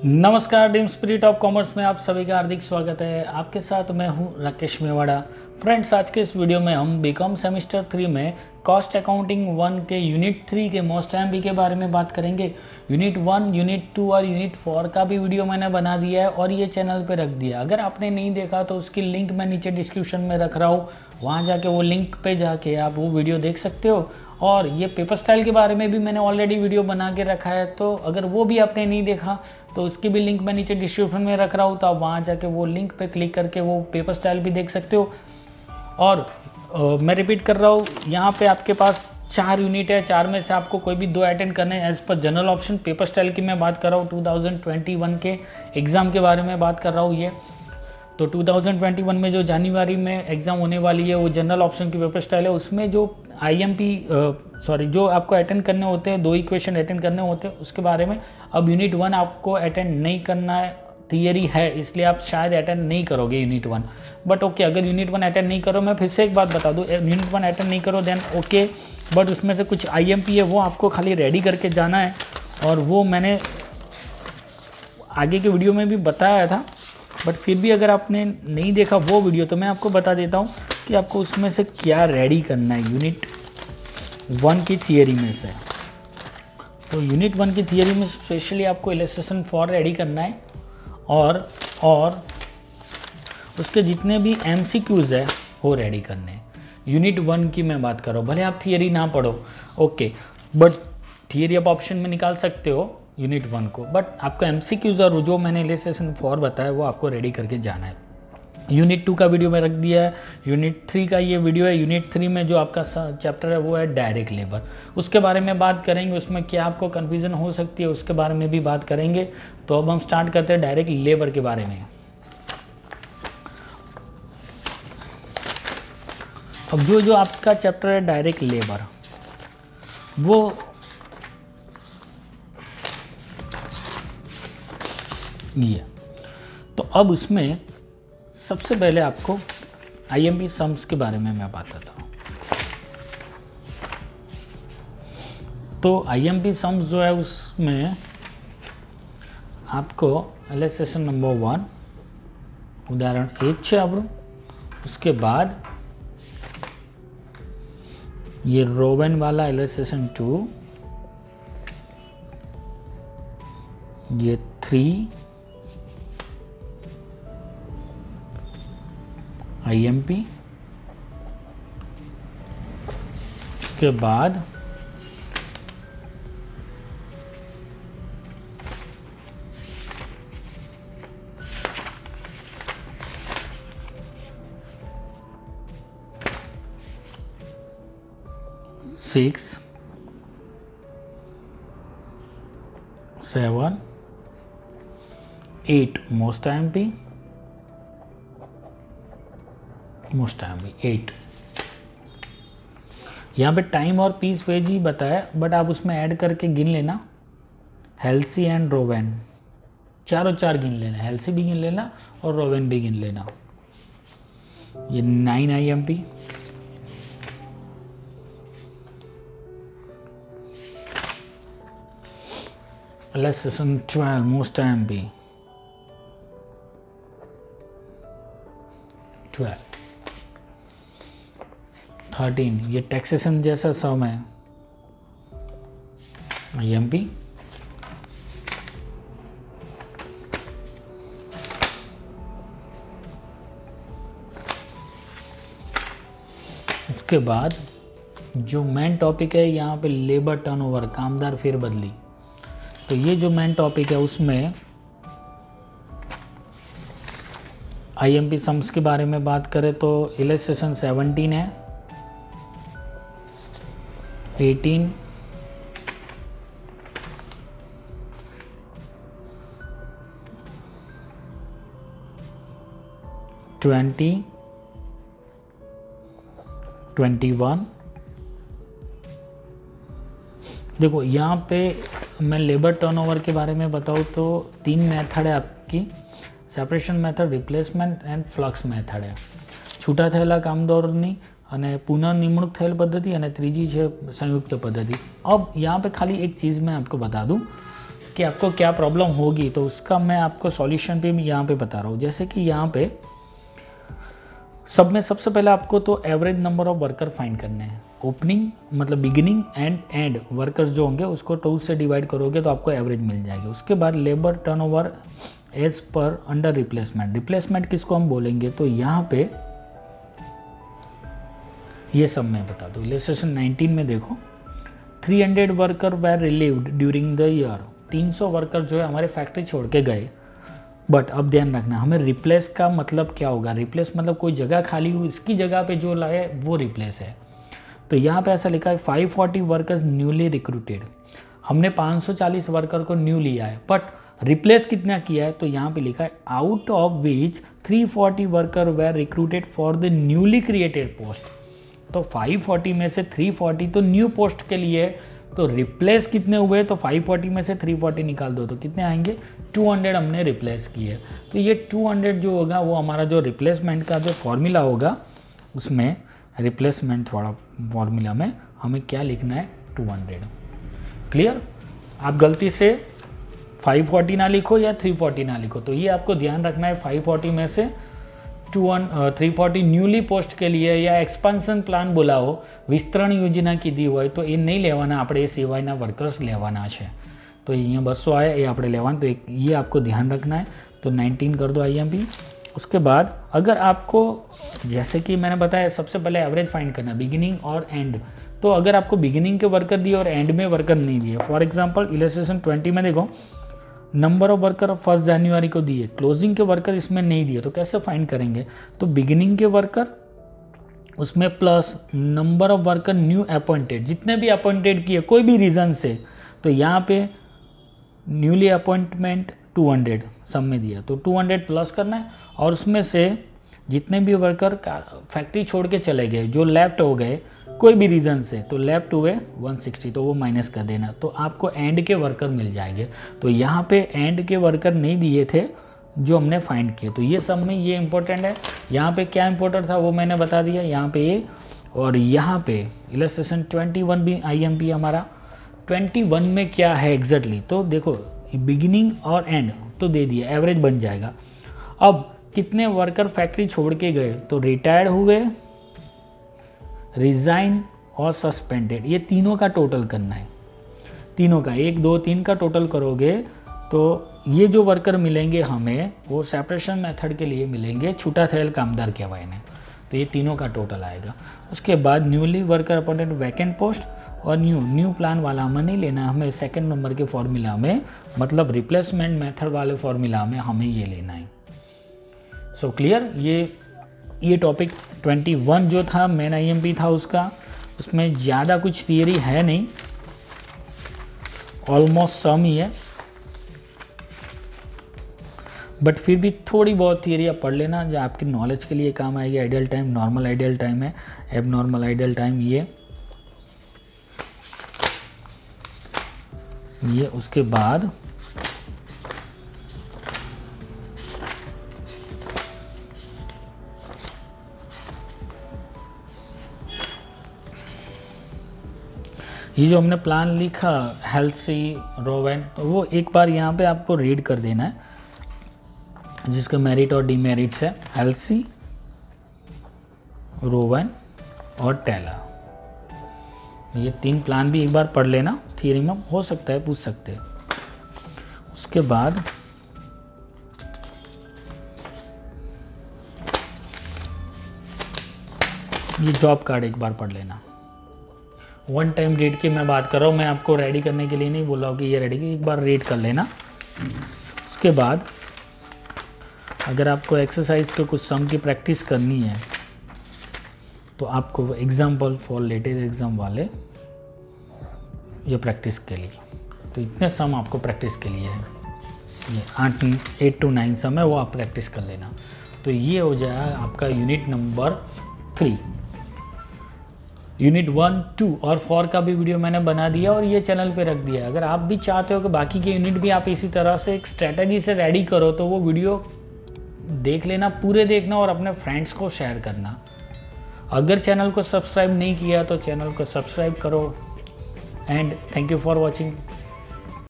नमस्कार, dream spirit of commerce में आप सभी का हार्दिक स्वागत है। आपके साथ मैं हूं राकेश मेवाड़ा। फ्रेंड्स, आज के इस वीडियो में हम बीकॉम सेमेस्टर 3 में कॉस्ट अकाउंटिंग 1 के यूनिट 3 के मोस्ट एमपी के बारे में बात करेंगे। यूनिट 1, यूनिट 2 और यूनिट 4 का भी वीडियो मैंने बना दिया है और ये चैनल पे रख दिया। अगर आपने नहीं देखा तो उसकी लिंक मैं नीचे डिस्क्रिप्शन में रख रहा हूँ, वहाँ जाके वो लिंक पे जाके आप वो वीडियो देख सकते हो। और ये पेपर स्टाइल के बारे में भी मैंने ऑलरेडी वीडियो बना के रखा है, तो अगर वो भी आपने नहीं देखा तो उसकी भी लिंक मैं नीचे डिस्क्रिप्शन में रख रहा हूँ, तो आप वहाँ जाके वो लिंक पे क्लिक करके वो पेपर स्टाइल भी देख सकते हो। और मैं रिपीट कर रहा हूँ, यहाँ पे आपके पास 4 यूनिट है, 4 में से आपको कोई भी 2 अटेंड करने हैं as per general option. Paper style की मैं बात कर रहा हूँ, 2021 के एग्ज़ाम के बारे में बात कर रहा हूँ। ये तो 2021 में जो जनवरी में एग्ज़ाम होने वाली है वो जनरल ऑप्शन की पेपर स्टाइल है। उसमें जो जो आपको अटेंड करने होते हैं, 2 इक्वेशन अटेंड करने होते हैं उसके बारे में। अब यूनिट 1 आपको अटेंड नहीं करना है, थियरी है, इसलिए आप शायद अटेंड नहीं करोगे यूनिट 1। बट ओके, अगर यूनिट 1 अटेंड नहीं करो, मैं फिर से एक बात बता दूँ, यूनिट 1 अटेंड नहीं करो देन ओके, बट उसमें से कुछ IMP है वो आपको खाली रेडी करके जाना है। और वो मैंने आगे के वीडियो में भी बताया था, बट फिर भी अगर आपने नहीं देखा वो वीडियो तो मैं आपको बता देता हूँ कि आपको उसमें से क्या रेडी करना है यूनिट 1 की थियरी में से। तो यूनिट 1 की थियरी में स्पेशली आपको इलस्ट्रेशन 4 रेडी करना है और उसके जितने भी MCQs है वो रेडी करने हैं। यूनिट 1 की मैं बात कर रहा हूँ, भले आप थियरी ना पढ़ो ओके, बट थियरी आप ऑप्शन में निकाल सकते हो यूनिट 1 को, बट आपको MCQs और जो मैंने इलस्ट्रेशन 4 बताया वो आपको रेडी करके जाना है। यूनिट 2 का वीडियो में रख दिया है, यूनिट 3 का ये वीडियो है। यूनिट 3 में जो आपका चैप्टर है वो है डायरेक्ट लेबर, उसके बारे में बात करेंगे। उसमें क्या आपको कन्फ्यूज़न हो सकती है उसके बारे में भी बात करेंगे। तो अब हम स्टार्ट करते हैं डायरेक्ट लेबर के बारे में। अब जो आपका चैप्टर है डायरेक्ट लेबर, वो ये, तो अब उसमें सबसे पहले आपको IMP सम्स के बारे में मैं बात करता हूँ। तो IMP सम्स जो है उसमें आपको इलस्ट्रेशन नंबर 1 उदाहरण 1 છે આપણું, उसके बाद ये रोवेन वाला इलस्ट्रेशन 2, ये 3 IMP, उसके बाद सिक्स 7 8 मोस्ट IMP 8। यहाँ पे टाइम और पीस वेज ही बताया, बट आप उसमें ऐड करके गिन लेना। हेल्सी एंड रोवेन चारों 4 गिन लेना, हेल्सी भी गिन लेना और रोवेन भी गिन लेना। ये 9 IMP, इलस्ट्रेशन 12 मोस्ट IMP 12, 13 ये टैक्सेशन जैसा सम है IMP, उसके बाद जो मेन टॉपिक है यहाँ पे लेबर टर्नओवर, कामदार फेरबदली। तो ये जो मेन टॉपिक है उसमें IMP सम्स के बारे में बात करें तो इलस्ट्रेशन 17 है, 18, 20, 21। देखो यहाँ पे मैं लेबर टर्नओवर के बारे में बताऊँ तो 3 मेथड है आपकी, separation method, replacement and flux method है। छूटा थયેલા કામદારોની અને પુનઃનિમણૂક થયેલ પદ્ધતિ અને ત્રીજી છે સંયુक्त पद्धति। अब यहाँ पे खाली एक चीज़ मैं आपको बता दूँ कि आपको क्या प्रॉब्लम होगी, तो उसका मैं आपको सॉल्यूशन भी यहाँ पे बता रहा हूँ। जैसे कि यहाँ पे सब में सबसे पहले आपको तो average number of worker find करने हैं। ओपनिंग मतलब बिगिनिंग एंड एंड वर्कर्स जो होंगे उसको 2 से डिवाइड करोगे तो आपको एवरेज मिल जाएगी। उसके बाद labour turnover as per under replacement. Replacement किसको हम बोलेंगे, तो यहाँ पे ये सब मैं बता दूँ। इलस्ट्रेशन 19 में देखो 300 worker were relieved during the year. 300 worker जो है हमारे फैक्ट्री छोड़ के गए, बट अब ध्यान रखना हमें रिप्लेस का मतलब क्या होगा। रिप्लेस मतलब कोई जगह खाली हुई, इसकी जगह पे जो लाए वो रिप्लेस है। तो यहाँ पे ऐसा लिखा है 540 वर्कर्स न्यूली रिक्रूटेड। हमने 540 वर्कर को न्यू लिया है, बट रिप्लेस कितना किया है, तो यहाँ पे लिखा है out of which 340 worker were recruited for the newly created post. तो 540 में से 340 तो न्यू पोस्ट के लिए, तो रिप्लेस कितने हुए, तो 540 में से 340 निकाल दो तो कितने आएंगे, 200 हमने रिप्लेस किए। तो ये 200 जो होगा वो हमारा जो रिप्लेसमेंट का जो फॉर्मूला होगा, उसमें रिप्लेसमेंट थोड़ा फॉर्मूला में हमें क्या लिखना है, 200। क्लियर। आप गलती से 540 ना लिखो या 340 ना लिखो, तो ये आपको ध्यान रखना है। 540 में से 340 न्यूली पोस्ट के लिए या एक्सपांसन प्लान बोला हो, विस्तरण योजना कीधी હોય તો એ નહીં લેવાના, આપણે એ સિવાયના વર્કર્સ લેવાના છે। तो यहाँ 200 आया, ये આપણે લેવાના, तो ये आपको ध्यान रखना है। तो 19 कर दो IMP। उसके बाद अगर आपको, जैसे कि मैंने बताया, सबसे पहले एवरेज फाइंड करना, बिगिनिंग और एंड। तो अगर आपको बिगिनिंग के वर्कर दिए और एंड में वर्कर नहीं दिए, फॉर एग्जाम्पल इलस्ट्रेशन 20 में देखो नंबर ऑफ वर्कर 1 जनवरी को दिए, क्लोजिंग के वर्कर इसमें नहीं दिए, तो कैसे फाइंड करेंगे, तो बिगिनिंग के वर्कर उसमें plus number of worker new appointed, जितने भी अपॉइंटेड किए कोई भी रीज़न से, तो यहाँ पे न्यूली अपॉइंटमेंट 200 सब में दिया, तो 200 प्लस करना है। और उसमें से जितने भी वर्कर फैक्ट्री छोड़ के चले गए, जो लेफ्ट हो गए कोई भी रीज़न से, तो लेफ्ट हुए 160, तो वो माइनस कर देना, तो आपको एंड के वर्कर मिल जाएंगे। तो यहाँ पे एंड के वर्कर नहीं दिए थे जो हमने फाइंड किए, तो ये सब में ये इंपॉर्टेंट है। यहाँ पे क्या इंपॉर्टेंट था वो मैंने बता दिया, यहाँ पे ये। और यहाँ पे इलस्ट्रेशन 21 भी IMP हमारा 21 में क्या है एग्जैक्टली, तो देखो बिगिनिंग और एंड तो दे दिया, एवरेज बन जाएगा। अब कितने वर्कर फैक्ट्री छोड़ के गए, तो रिटायर्ड हुए, रिज़ाइन और सस्पेंडेड, ये तीनों का टोटल करना है। तीनों का 1 2 3 का टोटल करोगे तो ये जो वर्कर मिलेंगे हमें वो सेपरेशन मेथड के लिए मिलेंगे, छूटा थयल कामदार कहवाय ने, तो ये तीनों का टोटल आएगा। उसके बाद newly worker appointed vacant post और न्यू प्लान वाला हमें नहीं लेना, हमें सेकंड नंबर के फॉर्मूला में, मतलब रिप्लेसमेंट मेथड वाले फॉर्मूला में हमें ये लेना है। So clear. ये टॉपिक 21 जो था मेन IMP था उसका, उसमें ज़्यादा कुछ थियरी है नहीं, ऑलमोस्ट सम ही है, बट फिर भी थोड़ी बहुत थियरी आप पढ़ लेना जो आपकी नॉलेज के लिए काम आएगी। Ideal time, normal ideal time है, एबनॉर्मल आइडियल टाइम ये उसके बाद ये जो हमने प्लान लिखा हेल्सी रोवेन, तो वो एक बार यहाँ पे आपको रीड कर देना है, जिसके मेरिट और डीमेरिट्स है, हेल्सी, रोवेन और टेलर। ये 3 प्लान भी एक बार पढ़ लेना, थियरी में हो सकता है पूछ सकते हैं। उसके बाद ये जॉब कार्ड एक बार पढ़ लेना। 1 टाइम रीड की मैं बात कर रहा हूँ, मैं आपको रेडी करने के लिए नहीं बोल रहा हूँ कि ये रेडी, एक बार रीड कर लेना। उसके बाद अगर आपको एक्सरसाइज के कुछ सम की प्रैक्टिस करनी है तो आपको एग्जाम्पल फॉर लेटेस्ट एग्ज़ाम वाले ये प्रैक्टिस के लिए, तो इतने सम आपको प्रैक्टिस के लिए है, ये 8 to 9 सम है, वो आप प्रैक्टिस कर लेना। तो ये हो जाएगा आपका यूनिट नंबर 3। यूनिट 1, 2 और 4 का भी वीडियो मैंने बना दिया और ये चैनल पे रख दिया। अगर आप भी चाहते हो कि बाकी के यूनिट भी आप इसी तरह से एक स्ट्रैटेजी से रेडी करो, तो वो वीडियो देख लेना, पूरे देखना और अपने फ्रेंड्स को शेयर करना। अगर चैनल को सब्सक्राइब नहीं किया तो चैनल को सब्सक्राइब करो। And thank you for watching.